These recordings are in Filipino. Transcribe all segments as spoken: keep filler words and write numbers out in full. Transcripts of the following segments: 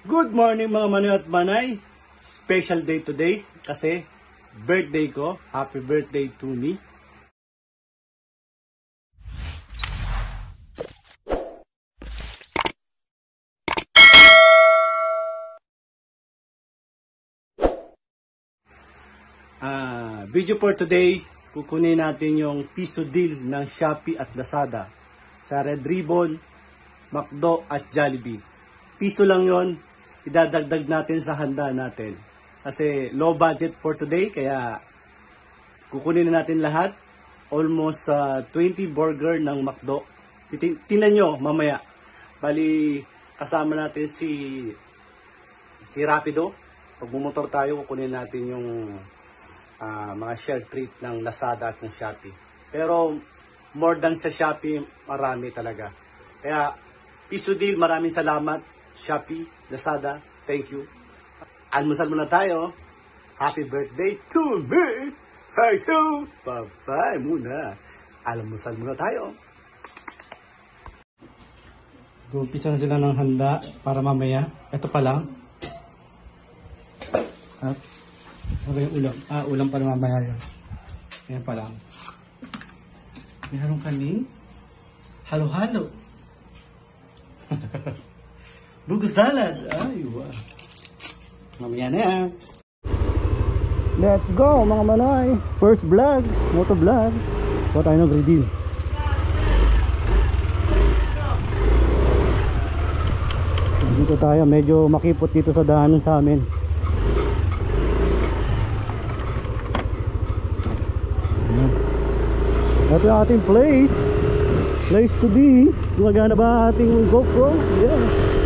Good morning mga manoy at manay. Special day today kasi birthday ko. Happy birthday to me. Ah, video for today, kukunin natin yung piso deal ng Shopee at Lazada sa Red Ribbon, McDo at Jollibee. Piso lang yon, idadagdag natin sa handa natin. Kasi low budget for today, kaya kukunin na natin lahat. Almost uh, twenty burger ng McDo. Tingnan nyo mamaya. Bali, kasama natin si si Rapido. Pag bumotor tayo, kukunin natin yung uh, mga share treat ng Lazada at ng Shopee. Pero more than sa Shopee, marami talaga. Kaya piso deal, maraming salamat. Shopee, Lazada, thank you. Almusal muna tayo. Happy birthday to me. Thank you. Bye-bye muna. Almusal muna tayo. Gumpisa na sila ng handa para mamaya. Ito pa lang. At ano yung ulam? Ah, ulam pa na mamaya yun. Ayan pa lang. Meron kaming halo-halo. Bugo salad. Ay, wow. Mamaya na yan. Let's go mga manay. First vlog. Moto vlog. Kuha tayo ng redeem. Dito tayo. Medyo makipot dito sa daanan sa amin. Ito yung ating place. Place to be. Gumagana ba ating GoPro? Yeah.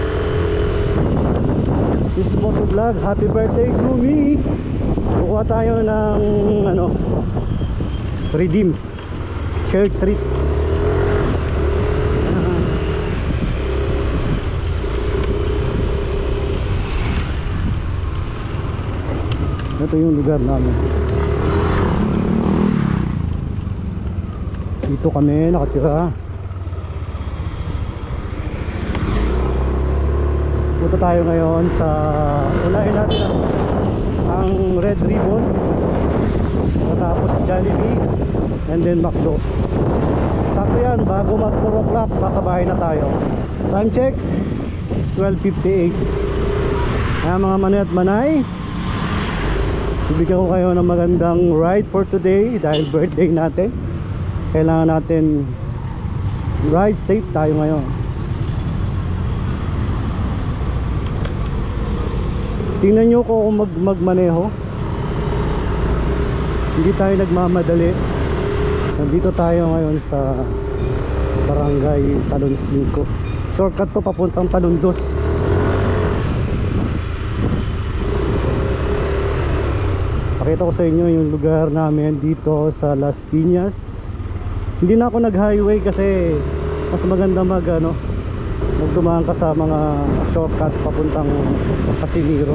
This is Moto Vlog. Happy birthday to me. Kukuha tayo ng ano, redeem share treat. Ito yung lugar namin. Dito kami nakatira. Punta tayo ngayon sa unahin natin ang, ang Red Ribbon, tapos Jollibee, and then McDo. Sakto yan, bago mag four o'clock nasa bahay na tayo. Time check twelve fifty-eight. Kaya mga manay at manay, bibigyan ko kayo ng magandang ride for today dahil birthday natin. Kailangan natin ride safe tayo ngayon. Tingnan nyo ko kung mag magmaneho. Hindi tayo nagmamadali. Nandito tayo ngayon sa Barangay Talon five. Shortcut to papuntang Talon two. Pakita ko sa inyo yung lugar namin dito sa Las Piñas. Hindi na ako nag highway kasi mas maganda mag ano, magdumaan ka sa mga shortcut papuntang Casimiro.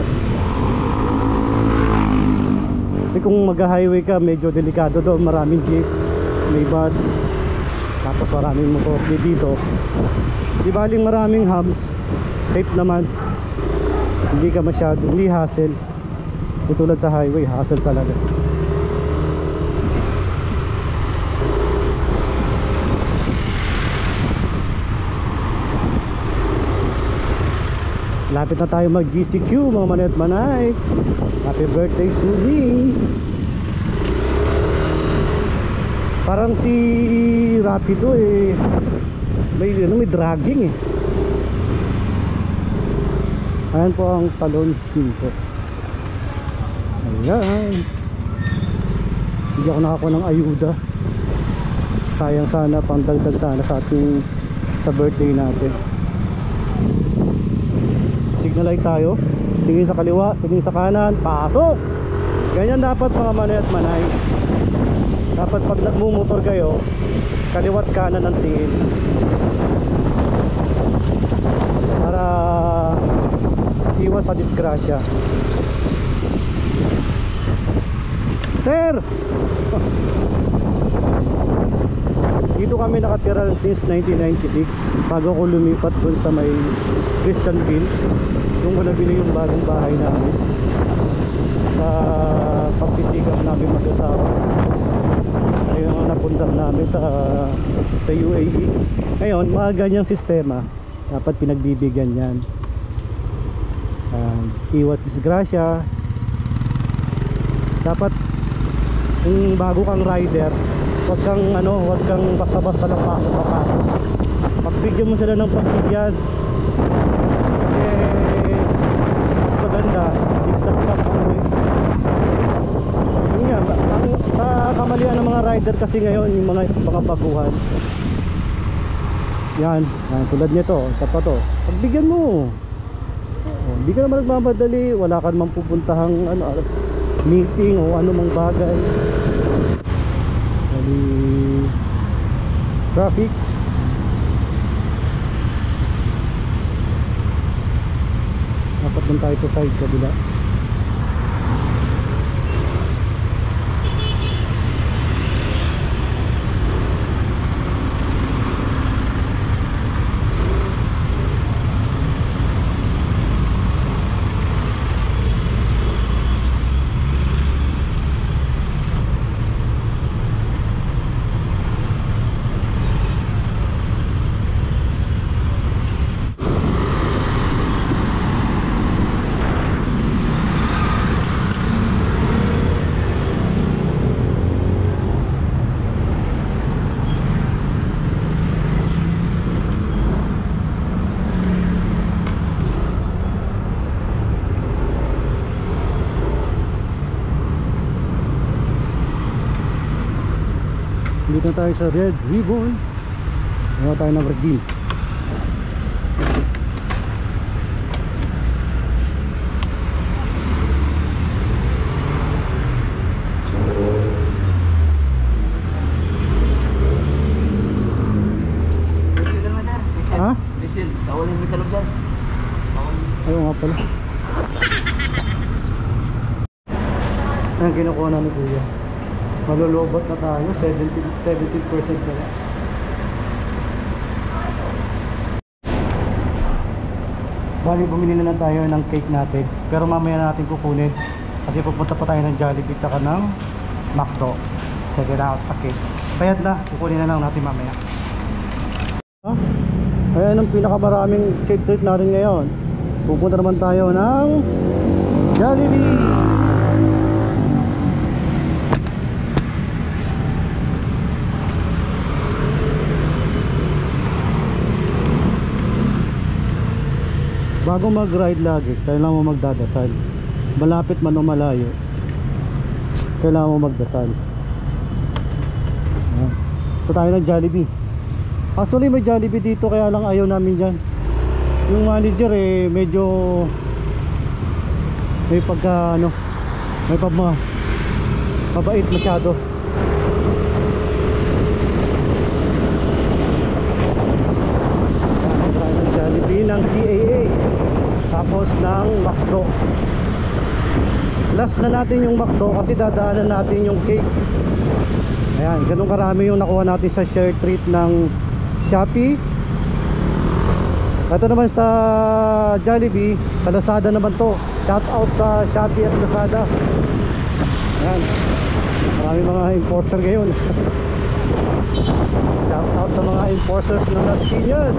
Kasi kung mag-highway ka, medyo delikado doon. Maraming jeep, may bus, tapos maraming motor dito. Di baling maraming hubs, safe naman. Hindi ka masyado, hindi hassle. Tulad sa highway, hassle talaga. Lapit na tayo mag G C Q mga manay at manay. Happy birthday to me. Parang si Rapido eh, may, ano, may dragging eh. Ayan po ang Talon five. Ayan. Hindi ako nakakuha ng ayuda. Sayang sana, pang dagdag sana sa ating sa birthday natin. Signal light tayo, tingin sa kaliwa, tingin sa kanan, pasok. Ganyan dapat mga manay at manay. Dapat pag nagmumotor kayo, kaliwat kanan ang tingin para iwas sa disgrasya. Sir! Dito kami nakatira since nineteen ninety-six, bago ko lumipat dun sa may Christianville, yung ko nabili yung bagong bahay namin sa pagsisikap namin mag-asawa. Ayun ang napundar namin sa sa U A E. Ngayon, mga ganyang sistema dapat pinagbibigyan yan. Um, iwat disgrasya. Dapat kung bago kang rider, wag kang ano, wag kang basta-basta lang pasok papasok. Pagbigyan mo sila ng pagbigyan. Kasi mas maganda, ligtas ka pa ulit. Yun nga, ang kamalian ng mga rider kasi ngayon, yung mga mga baguhan. Yan, yan tulad nito, isa pa to. Pagbigyan mo. Oh, hindi ka naman nagmamadali, wala ka naman pupuntahang ano, meeting o ano mang bagay. Jadi traffic. Dapat lang tayo sa side kabila. Dito na tayo sa Red Ribbon. Gawa tayo ng red bean. Ha? Diesel, tawalin mo sa loob dyan. Ayaw nga pala. Ayan, kinukuha na ni Kuya. Malulobot na tayo, seventy percent na. Bali, bumili na lang tayo ng cake natin, pero mamaya natin kukunin kasi pupunta pa tayo ng Jollibee tsaka ng McDo. Check it out sa cake. Bayad na, kukunin na lang natin mamaya. Ah, ayan ang pinakamaraming shade trip natin ngayon. Pupunta naman tayo ng Jollibee. Bago mag-ride lagi, kailangan mo magdadasal. Malapit man o malayo, kailangan mo magdasal. Ito tayo ng Jollibee. Actually may Jollibee dito, kaya lang ayaw namin dyan. Yung manager eh medyo may pagka ano, may pabma mabait masyado. Tayo ng Jollibee ng C A A, tapos ng McDo. Last na natin yung McDo kasi dadaanan natin yung cake. Ayan, ganun karami yung nakuha natin sa share treat ng Shopee. Ito naman sa Jollibee, sa Lazada naman to. Shout out sa Shopee at Lazada. Ayan, marami mga enforcer ngayon. Shout out sa mga enforcers ng Las Piñas.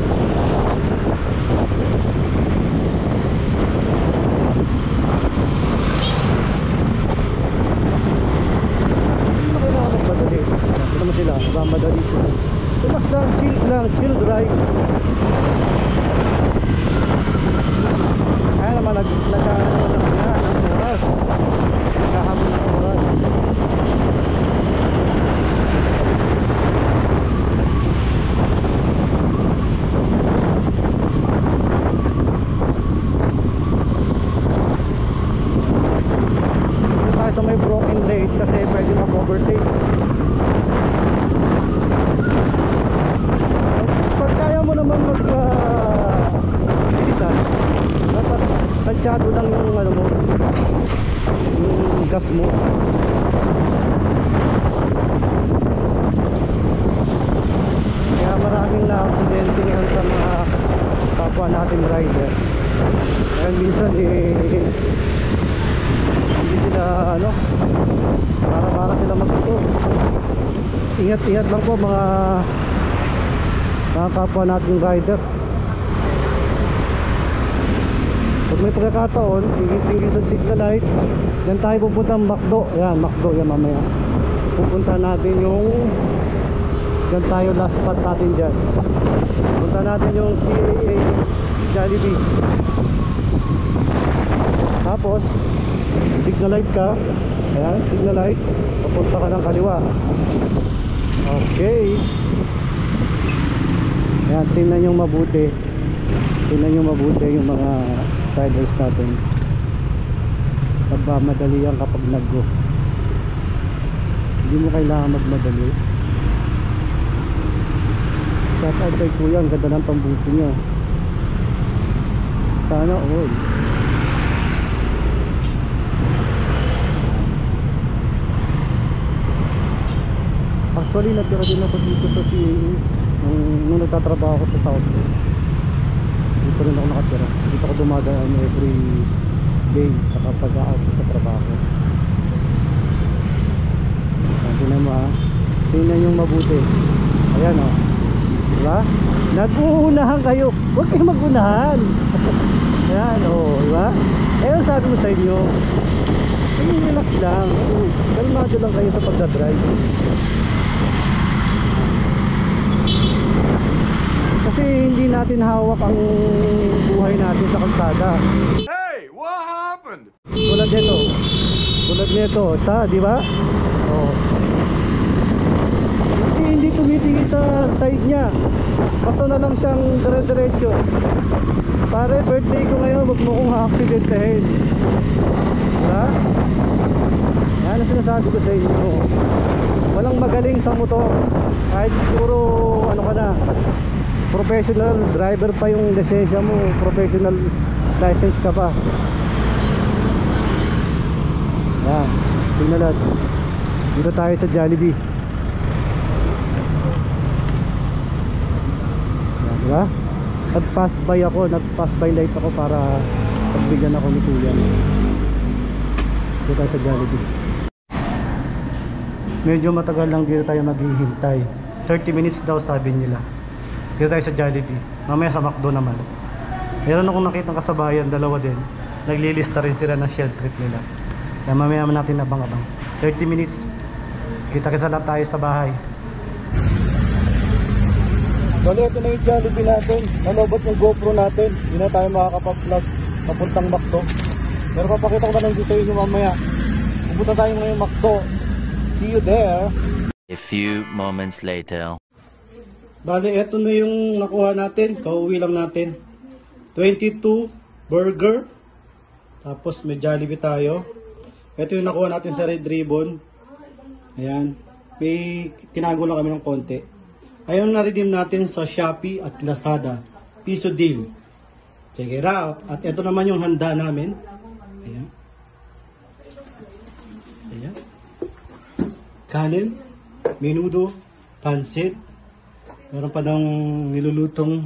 Ito naman sila, mamadali sila. Tumas lang, chill lang, chill drive. Kaya naman nag nagkaroon ng nga ng oras. Nagkahamon ng oras. Dito tayo sa may broken lane kasi pwede mag-overtake. Pag kaya mo naman mag uh, bilisan, dapat tansado lang yung ano mo, yung gas mo. natin rider. Kaya minsan eh hindi sila ano, para para sila magtuto. Ingat-ingat lang po mga mga kapwa nating rider. Pag may pagkakataon, tingin-tingin sa signal light, yan tayo pupunta ang McDo. Yan, McDo yan mamaya. Pupunta natin yung yan tayo last spot natin dyan. Pupunta natin yung C A A Jollibee. Tapos signal light ka. Ayan, signal light. Papunta ka ng kaliwa. Okay. Ayan, tingnan nyo mabuti. Tingnan nyo mabuti yung mga riders natin. Magmamadali yan kapag nag-go. Hindi mo kailangan magmadali. Shout out kay kuya, ang ganda ng pambuti nyo. Sana all. Actually, natira din ako dito sa C A A nung, nung nagtatrabaho ko sa South. Dito rin ako nakatira. Dito ako dumadaan every day kapag out sa trabaho. Tingnan mo ha. Tingnan yung mabuti. Ayan o. Diba? Nag-uunahan kayo. Huwag kayo mag-unahan. Ayan o. Diba? Ayan sabi ko sa inyo. Ayun, relax lang. Kalmado lang kayo sa pagdadrive. Kasi hindi natin hawak ang buhay natin sa kalsada. Hey, what happened? Tulad nito. Tulad nito, sa, di ba? Oh. Hindi hindi tumitingin sa side niya. Basta na lang siyang dire-diretso. Pare, birthday ko ngayon, wag mo kong ha-accidentahin. Diba? Yan ang sinasabi ko sa inyo. Walang magaling sa motor. Kahit siguro ano ka na, professional driver pa yung lisensya mo, professional license ka pa. Yan, tingnan natin. Dito tayo sa Jollibee. Yan, diba? Nag-pass by ako, nag-pass by light ako para pagbigyan ako ni kuya. Dito tayo sa Jollibee. Medyo matagal lang dito tayo maghihintay. thirty minutes daw sabi nila. Dito tayo sa Jollibee. Mamaya sa McDo naman. Meron akong nakitang kasabayan, dalawa din. Naglilista rin sila ng shell trip nila. Kaya mamaya natin abang-abang. thirty minutes. Kita-kita lang tayo sa bahay. Bali, ito na yung Jollibee natin. Nalobot yung GoPro natin. Hindi na tayo makakapag-vlog papuntang McDo. Pero papakita ko na lang dito sa inyo mamaya. Pupunta tayo ngayong McDo. See you there. A few moments later. Bali, ito na yung nakuha natin. Kauwi lang natin. twenty-two burger. Tapos may Jollibee tayo. Ito yung nakuha natin sa Red Ribbon. Ayan. May tinago lang kami ng konti. Ayun na-redeem natin sa Shopee at Lazada. Piso deal. Check it out. At ito naman yung handa namin. Ayan. Ayan. Kanin, menudo, pansit. Meron pa daw nilulutong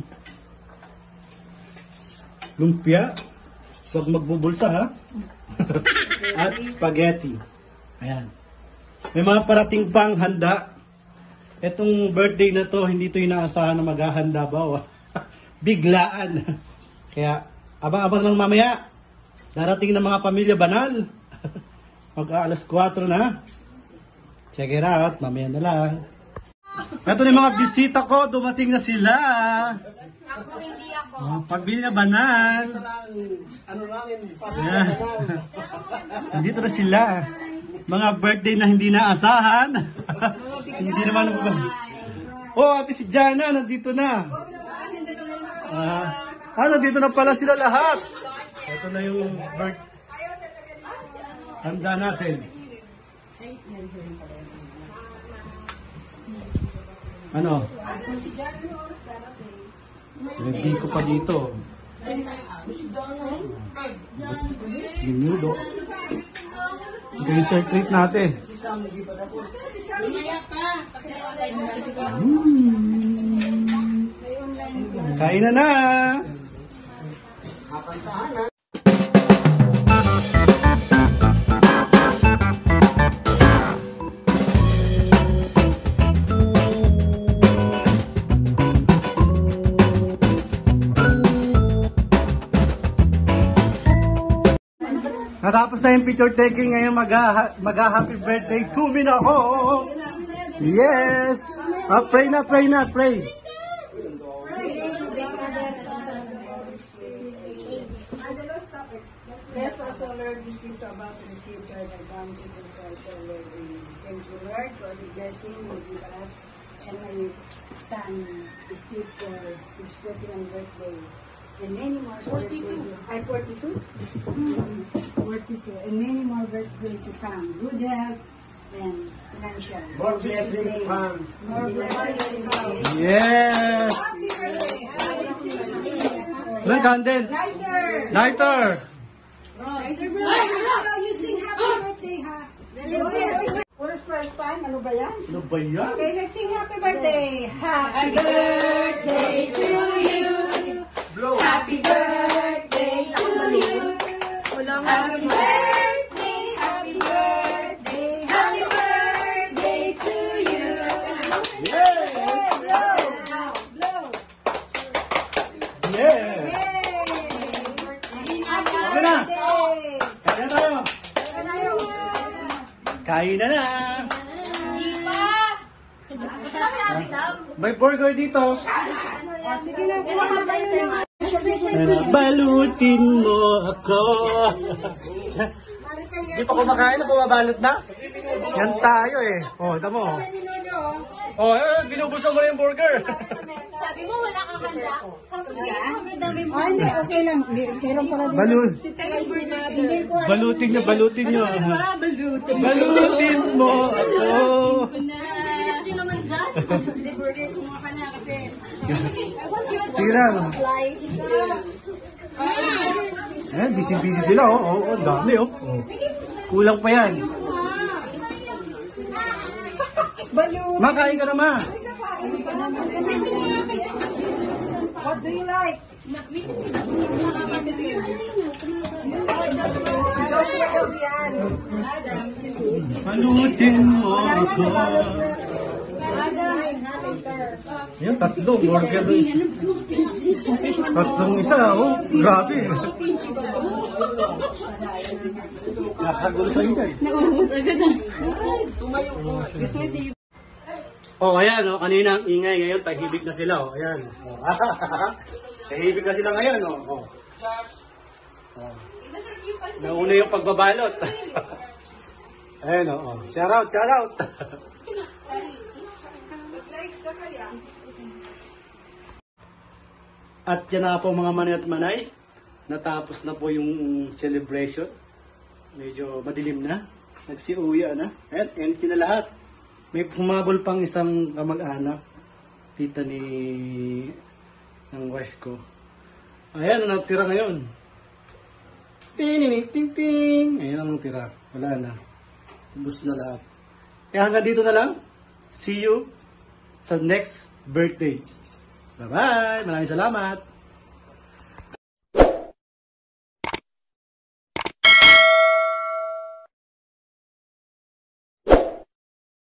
lumpia. Huwag magbubulsa ha. At spaghetti. Ayan. May mga parating pang handa. Etong birthday na to, hindi to inaasahan na maghahanda ba? Biglaan. Kaya abang-abang lang mamaya. Darating na mga pamilya banal. Mag-aalas kwatro na. Check it out, mamaya na lang. Ito na yung mga bisita ko, dumating na sila. Ako hindi ako. Oh, pamilya banal. Ano namin? Ayan. Nandito na sila. Mga birthday na hindi naasahan. Hindi naman. Oh, ate si Jana, nandito na. Ah, ah, nandito na pala sila lahat. Ito na yung birth. Handa natin. Ano? Ready ko pa dito. Minudo. Ito yung circuit natin. Hmm. Kain na na. kakantahan na. Natapos na yung picture taking, ngayon mag-happy birthday to me na ako. Yes! Ah, pray na, pray na, pray. Angelo, stop it. Bless us, O Lord, this gift we're about to receive, God, and bounty to Christ, O Lord. Amen. Thank you, Lord, for the blessing you give us and my son, Steve, for his forty-one birthday. And many more forty-two. I forty-two? forty-two. And many more birthdays to come. Good health and financial. More blessings to come. More blessings to come. Yes! Happy birthday. Ilang candle? Lighter. Lighter! Lighter, bro. Now you sing happy birthday, ha? First, first time, ano ba yan? Ano ba yan? Okay, let's sing happy birthday. Happy birthday to you. Happy birthday to you. Happy birthday, happy birthday, happy birthday to you. Yes! Blow, blow. Yes! Yay! Okay na! Kaya na tayo! Kain na na! Di pa! May burger dito. Sige na, kuha ka tayo ng Balutin mo ako. Di pa kumakain na, bumabalot na. Yan tayo eh. Oh, tamo. Oh, eh, binubuso mo na yung burger. Sabi mo wala kang handa. Tapos kaya sobrang dami mo. Ah, hindi, okay lang. Meron pala din. Balut. Hindi ko alam. Balutin nyo, balutin nyo. Balutin mo ako. Bilis nyo naman dyan. Hindi, burger, kumuha ka na kasi. Sige lang. Life. Eh, busy-busy sila oh. Oh, oh, dami oh. Oh. Kulang pa yan. Balut. Makain ka na ma. What do you like? Joshua daw yan. Balutin mo ako. Yan, tatlo. Burger doon. Tatlong isa oh. Grabe. Nakagulo sa inyo dyan. Oh, ayan, oh, kanina ang ingay, ngayon tahimik na sila, oh, ayan. Oh. Tahimik na sila ngayon, oh. Oh. Oh. Nauna yung pagbabalot. Ayan, oh, oh. Shout out, shout out. At yan na po mga manay at manay. Natapos na po yung celebration. Medyo madilim na. Nagsiuya na. Ayan, empty na lahat. May humabol pang isang kamag-anak, tita ni ng wife ko. Ayan ang natira ngayon. Ting ting ting. Ayan ang natira. Wala na. Ubus na lahat. Kaya hanggang dito na lang. See you sa next birthday. Bye-bye. Maraming salamat.